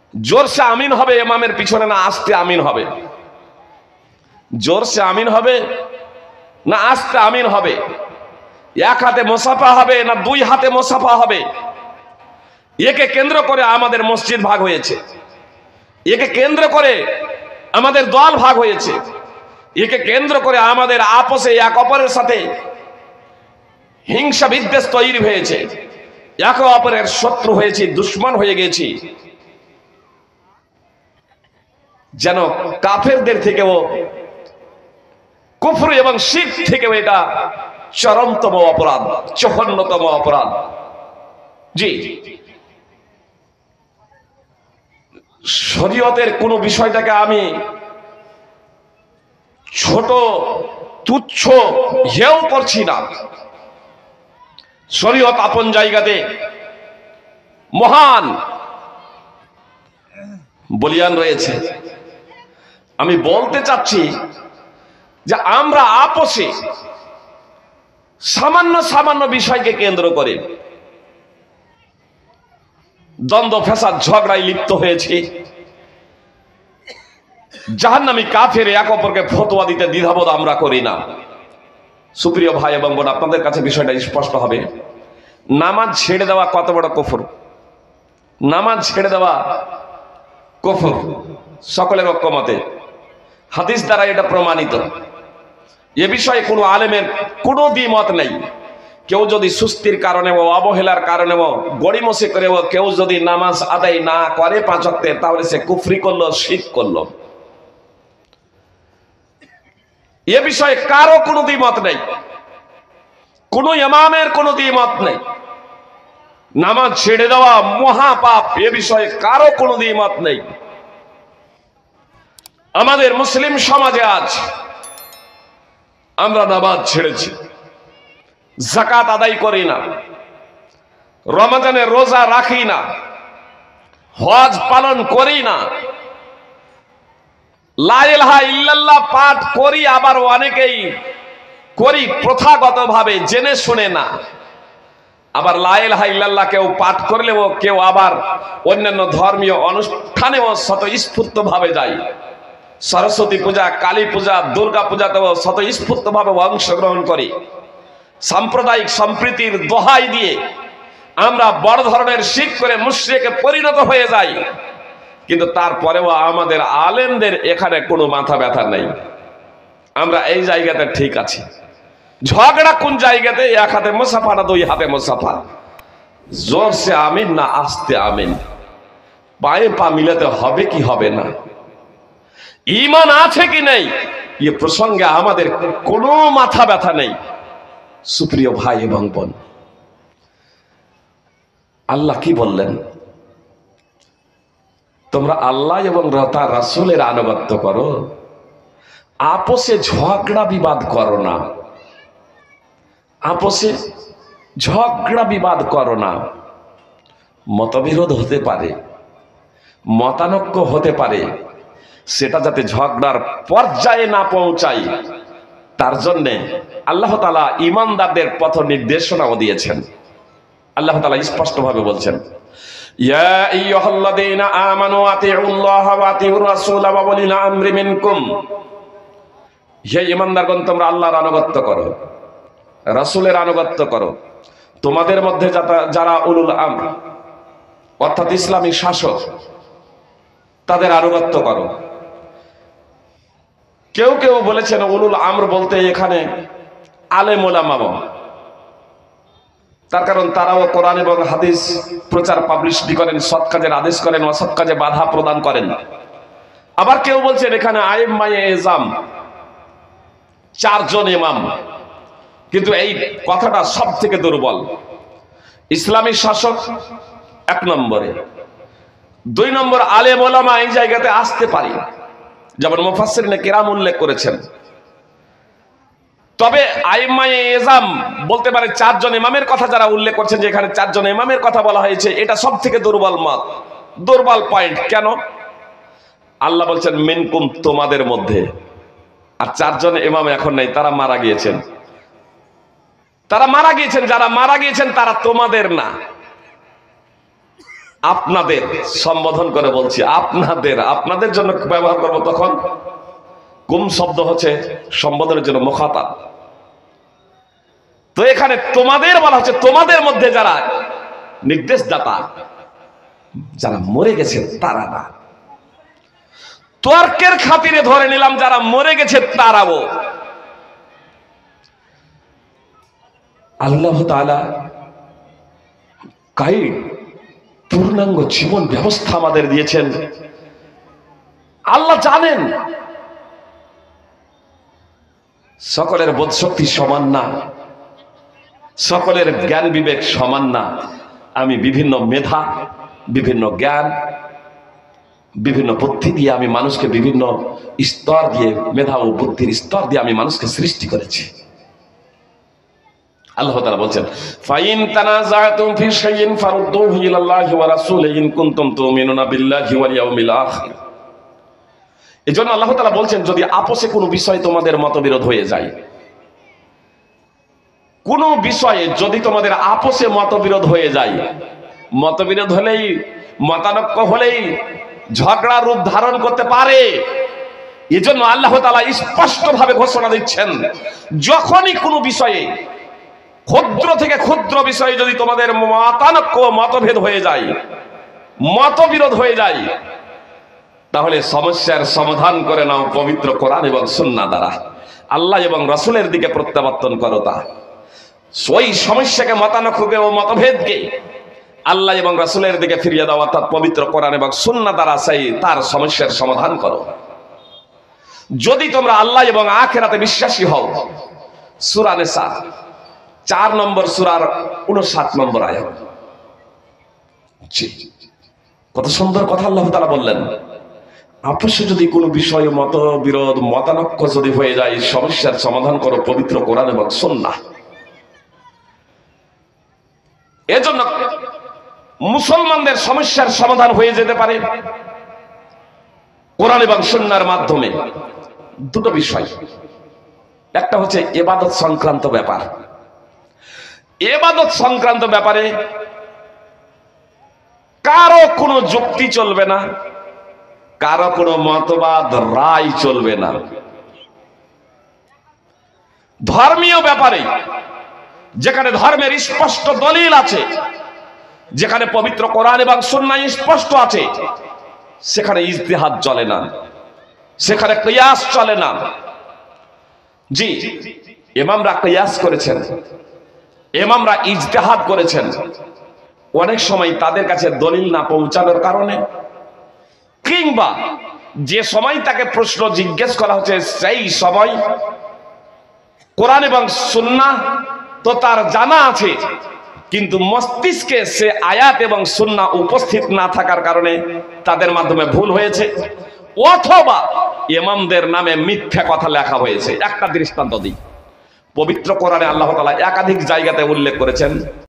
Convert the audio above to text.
জোরসে আমিন হবে ইমামের পিছনে না আস্তে আমিন হবে? জোরসে আমিন হবে না আস্তে আমিন হবে? এক হাতে মুসাফা হবে না দুই হাতে মুসাফা হবে? একে কেন্দ্র করে আমাদের মসজিদ ভাগ হয়েছে, একে কেন্দ্র করে আমাদের দল ভাগ হয়েছে, একে কেন্দ্র করে আমাদের আপোষে এক অপরের সাথে হিংসা বিদ্বেষ তৈরি হয়েছে, একে অপরের শত্রু হয়েছি, দুশ্মন হয়ে গেছি। যেন কাফেরদের থেকেও, কুফর এবং শিরক থেকেও এটা চরমতম অপরাধ, জঘন্যতম অপরাধ। জি, শরীয়তের কোন বিষয়টাকে আমি ছোট তুচ্ছ হেও করছি না। শরীয়ত আপন জায়গাতে মহান বলিয়ান রয়েছে। আমি বলতে চাচ্ছি যে আমরা আপোষে সামান্য সামান্য বিষয়কে কেন্দ্র করে দ্বন্দ্ব ফ্যাসাদ ঝগড়ায় লিপ্ত হয়েছি। জাহান্নামী কাফের এক অপরকে ফতোয়া দিতে দ্বিধাবোধ আমরা করি না। সুপ্রিয় ভাই এবং বোন, আপনাদের কাছে বিষয়টা স্পষ্ট হবে। নামাজ ছেড়ে দেওয়া কত বড় কুফর! নামাজ ছেড়ে দেওয়া কুফর, সকলের ঐক্যমতে, হাদিস দ্বারা এটা প্রমাণিত। এ বিষয়ে কোনো আলেমের কোনো দ্বিমত নেই। কেউ যদি সুস্থির কারণে ও অবহেলার কারণে ও গড়িমসি করে ও কেউ যদি নামাজ আদায় না করে 5 ওয়াক্তের, তাহলে সে কুফরি করলো, শিরক করলো। এ বিষয়ে কারো কোনো দ্বিমত নেই, কোনো ইমামের কোনো দ্বিমত নেই। নামাজ ছেড়ে দেওয়া মহাপাপ, এ বিষয়ে কারো কোনো দ্বিমত নেই। আমাদের মুসলিম সমাজে আজ আমরা নামাজ ছেড়েছি, যাকাত আদায় করি না, রমজানে রোজা রাখি না, হজ পালন করি না, লা ইলাহা ইল্লাল্লাহ পাঠ করি, আবার অনেকেই করি প্রথাগতভাবে জেনে শুনে না। আবার লা ইলাহা ইল্লাল্লাহ কেউ পাঠ করলেও কেউ আবার অন্যান্য ধর্মীয় অনুষ্ঠানেও স্বতঃস্ফূর্তভাবে যায়। সরস্বতী পূজা, কালী পূজা, দুর্গা পূজাতেও স্বতঃস্ফূর্তভাবে অংশগ্রহণ করি। সাম্প্রদায়িক সম্প্রীতির দোহাই দিয়ে আমরা বড় ধরনের শিরক করে মুশরিকে পরিণত হয়ে যাই। কিন্তু তারপরেও আমাদের আলেমদের এখানে কোনো মাথা ব্যথা নেই। আমরা এই জায়গাতে ঠিক আছি। ঝগড়া কোন জায়গাতে? এক হাতে মুসাফা না দুই হাতে মুসাফা? জোরসে আমিন না আস্তে আমিন? পায়ে পা মিলাতে হবে কি হবে না? ঈমান আছে কি নেই? এ প্রসঙ্গে আমাদের কোনো মাথা ব্যথা নেই। সুপ্রিয় ভাই এবং বোন, আল্লাহ কি বললেন? তোমরা আল্লাহ এবং তার রাসূলের আনুগত্য করো, আপোষে ঝগড়া বিবাদ করো না। আপোষে ঝগড়া বিবাদ করো না। মতবিরোধ হতে পারে, মতানৈক্য হতে পারে, সেটা যাতে ঝগড়ার পর্যায়ে না পৌঁছায় তার জন্যে আল্লাহ তাআলা ঈমানদারদের পথ নির্দেশনাও দিয়েছেন। আল্লাহ তাআলা স্পষ্টভাবে বলছেন, ইয়া আইয়ুহাল্লাযীনা আমানু আতিউল্লাহা ওয়া আতিউর রাসূলা ওয়া উলিল আমরি মিনকুম। হে ঈমানদারগণ, তোমরা আল্লাহর আনুগত্য করো, রাসূলের আনুগত্য করো। তোমাদের মধ্যে যারা উলুল আমর অর্থাৎ ইসলামী শাসক, তাদের আনুগত্য করো। কেউ কেউ বলেছেন উলুল আমর বলতে এখানে আলেম ওলামা, তার কারণ তারাও কোরআন এবং হাদিস প্রচার পাবলিশ করেন, সৎ কাজের আদেশ করেন, অসৎ কাজে বাধা প্রদান করেন। আবার কেউ বলছেন এখানে আইম্মায়ে এজাম, 4 জন ইমাম। কিন্তু এই কথাটা সব থেকে দুর্বল। ইসলামী শাসক 1 নম্বরে, 2 নম্বর আলেম ওলামা এই জায়গাতে আসতে পারি, যেমন মুফাসসিরিনে কিরাম উল্লেখ করেছেন। তবে আইম্মায়ে এজাম বলতে পারে 4 জন ইমামের কথা যারা উল্লেখ করছেন, যে এখানে 4 জন ইমামের কথা বলা হয়েছে, এটা সব থেকে দুর্বল মত, দুর্বল পয়েন্ট। কেন? আল্লাহ বলছেন মিনকুম, তোমাদের মধ্যে। আর 4 জন ইমাম এখন নেই, তারা মারা গিয়েছেন। তারা মারা গিয়েছেন, যারা মারা গিয়েছেন তারা তোমাদের না। আপনাদের সম্বোধন করে বলছি, আপনাদের, আপনাদের জন্য ব্যবহার করবো তখন কুম শব্দ হচ্ছে সম্বোধনের জন্য মুখাতাব। তো এখানে তোমাদের বলা হচ্ছে, তোমাদের মধ্যে যারা নির্দেশদাতা, যারা মরে গেছে তারা না। তর্কের খাতিরে ধরে নিলাম যারা মরে গেছে তারাও। আল্লাহ তাআলা গাইড, পূর্ণাঙ্গ জীবন ব্যবস্থা আমাদের দিয়েছেন। আল্লাহ জানেন সকলের বোধশক্তি সমান না, সকলের জ্ঞান বিবেক সমান না। আমি বিভিন্ন মেধা, বিভিন্ন জ্ঞান, বিভিন্ন বুদ্ধি দিয়ে আমি মানুষকে বিভিন্ন স্তর দিয়ে, মেধা ও বুদ্ধির স্তর দিয়ে আমি মানুষকে সৃষ্টি করেছি। আল্লাহ তাআলা বলছেন, ফাইন তানাযাতুম ফি শাইইন ফারুদ্দুহু ইলাল্লাহি ওয়া রাসূলিহি ইন কুনতুম তুমিনুনা বিল্লাহি ওয়াল ইয়াউমিল আখির। এজন্য আল্লাহ তাআলা বলছেন, যদি আপোষে কোনো বিষয়ে তোমাদের মতবিরোধ হয়ে যায়, কোন বিষয়ে যদি তোমাদের আপোষে মতবিরোধ হয়ে যায়, মতবিরোধ হলেই, মতানৈক্য হলেই ঝগড়া রূপ ধারণ করতে পারে। এজন্য আল্লাহ তাআলা স্পষ্টভাবে ঘোষণা দিচ্ছেন, যখনই কোনো বিষয়ে, ক্ষুদ্র থেকে ক্ষুদ্র বিষয়ে যদি তোমাদের মতানৈক্য, মতভেদ হয়ে যায়, মতবিরোধ হয়ে যায়, তাহলে সমস্যার সমাধান করে নাও পবিত্র কোরআন এবং সুন্নাহ দ্বারা। আল্লাহ এবং রাসূলের দিকে প্রত্যাবর্তন করো। তা ওই সমস্যাকে, মতানৈক্যকে ও মতভেদকে আল্লাহ এবং রাসূলের দিকে ফিরিয়ে দাও, অর্থাৎ পবিত্র কোরআন এবং সুন্নাহ দ্বারা সেই তার সমস্যার সমাধান করো। যদি তোমরা আল্লাহ এবং আখিরাতে বিশ্বাসী হও। সূরা নিসা 4 নম্বর সূরার 59 নম্বর আয়াত। কত সুন্দর কথা আল্লাহ তাআলা বললেন, আপোষে যদি কোনো বিষয়ে মতবিরোধ, মতানৈক্য যদি হয়ে যায়, সমস্যার সমাধান করো পবিত্র কোরআন এবং সুন্নাহ। এজন্য মুসলমানদের সমস্যার সমাধান হয়ে যেতে পারে কোরআন এবং সুন্নাহর মাধ্যমে। দুটো বিষয়, একটা হচ্ছে ইবাদত সংক্রান্ত ব্যাপার। ইবাদত সংক্রান্ত ব্যাপারে কারো কোনো যুক্তি চলবে না, কারো কোনো মতবাদ, রায় চলবে না। ধর্মীয় ব্যাপারে যেখানে ধর্মের স্পষ্ট দলিল আছে, যেখানে পবিত্র কোরআন এবং সুন্নাহ স্পষ্ট আছে, সেখানে ইজতিহাদ চলে না, সেখানে কিয়াস চলে না। জি, ইমামরা কিয়াস করেছেন, ইমামরা ইজতিহাদ করেছেন। অনেক সময় তাদের কাছে দলিল না পৌঁছানোর কারণে, কিংবা যে সময় তাকে প্রশ্ন জিজ্ঞেস করা হচ্ছে সেই সময় কোরআন এবং সুন্নাহ তো তার জানা আছে, কিন্তু মস্তিষ্কে সে আয়াত এবং সুন্নাহ উপস্থিত না থাকার কারণে তাদের মাধ্যমে ভুল হয়েছে, অথবা ইমামদের নামে মিথ্যা কথা লেখা হয়েছে। একটা দৃষ্টান্ত দিই, পবিত্র কোরআনে আল্লাহ তাআলা একাধিক জায়গাতে উল্লেখ করেছেন,